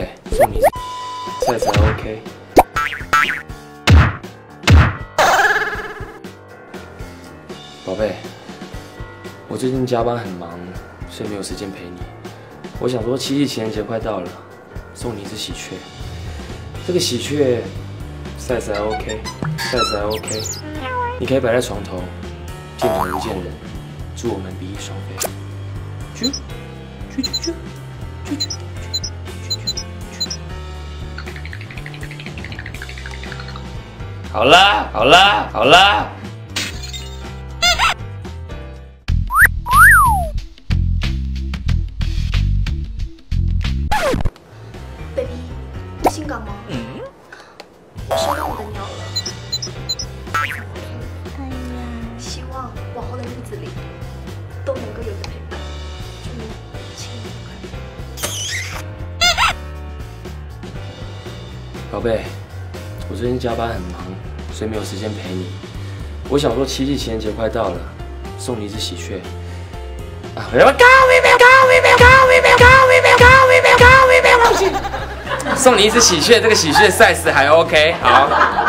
贝，送你菜才 OK。宝贝，我最近加班很忙，所以没有时间陪你。我想说七夕情人节快到了，送你一只喜鹊。这个喜鹊 size 还 OK，size 还 OK， 你可以摆在床头，见头不见人，祝我们比翼双飞。啾啾啾啾啾啾。 好啦，好啦，好啦。 baby， 你性感吗？我收到你的鸟了。哎呀，希望往后的日子里都能够有你的陪伴。祝你情人节快乐。 宝贝，我最近加班很忙，所以没有时间陪你。我想说七夕情人节快到了，送你一只喜鹊。啊，送你一只喜鹊，这个喜鹊 size 还 OK， 好。